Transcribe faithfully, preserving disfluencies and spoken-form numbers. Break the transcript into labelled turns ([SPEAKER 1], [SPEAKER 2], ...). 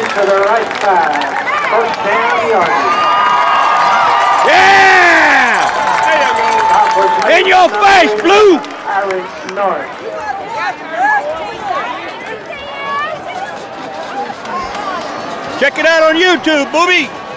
[SPEAKER 1] to the right side. First down, yardage.
[SPEAKER 2] Yeah! There you go. In your face, Blue!
[SPEAKER 1] Irish North.
[SPEAKER 2] Check it out on YouTube, booby!